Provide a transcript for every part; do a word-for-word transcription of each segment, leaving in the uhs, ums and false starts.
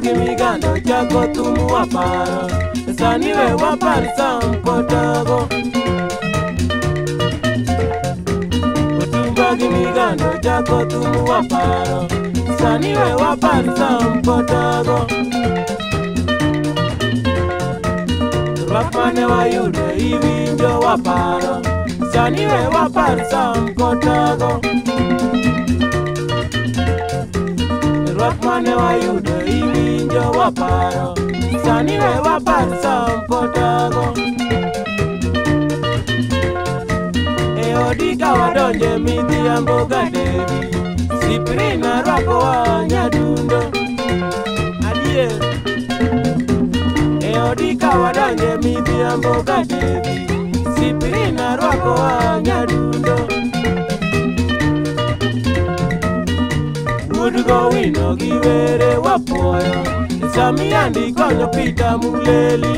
gi migando chako thumu waparo, sani we wapar sam kotago. Otumba gi migando chako thumu waparo, sani we wapar sam kotago. Rwak mane wayudo iwinjo waparo, sani we wapar sam kotago. Rwak mane wayudo iwinjo waparo, sani we wapar sam kotago. E odi ka wadonje midhiambo gadevi, Siprina rwako wa nyadundo. Adier. E odi ka wadonje midhiambo gadevi, Siprina rwako wa nyadundo. Udgo wino gi were wapuoyo, sami andi konyo Peter Muleli.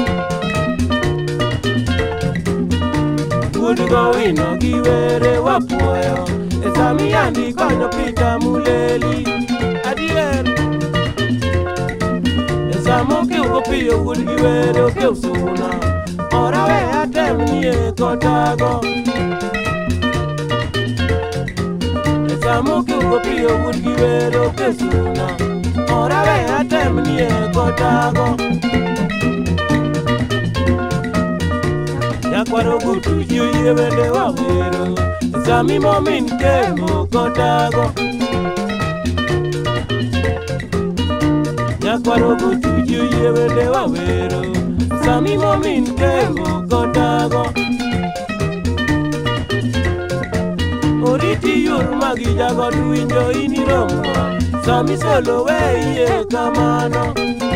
Udgo wino gi were wapuoyo, sami andi konyo Peter Muleli. Adier. Samoke ugo piyo wood gi were oke usuna, ora we atem nie kotago. Samoke ugo piyo wood gi were oke usuna, ora we atem nie kotago. Nyakwaro gutu yuye wende wawero, sami momin kemo kotago. Nyakwaro gutu yuye wende wawero, sami momin kemo kotago. Oriti yur magi jago winjo iniromo, sami solo weye kamano.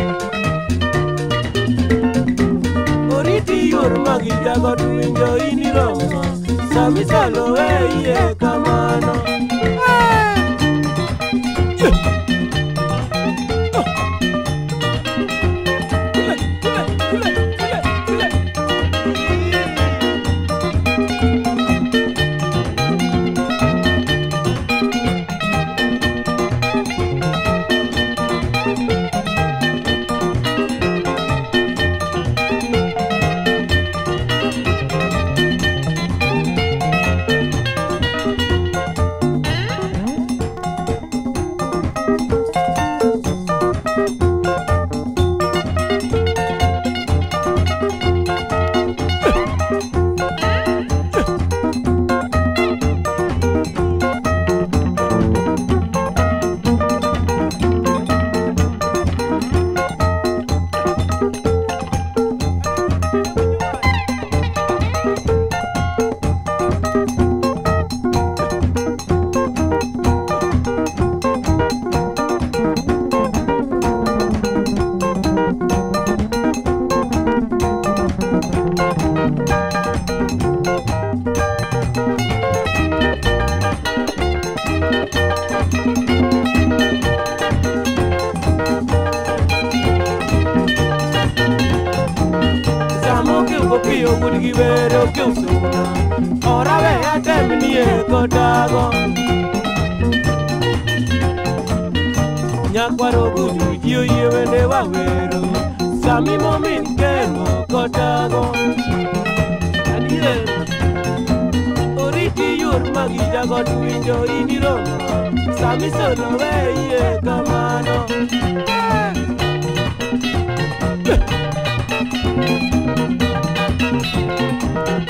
Oriti yur magi jago winjo iniromo, sami solo weye kamano. Piyo wood gi were oke usuna, ora we atem nie kotago. Nyakwaro gutu yuye wende wawero, sami momin kemo kotago. Adier. Oriti yur magi jago winjo iniromo, sami solo weye kamano. Thank you.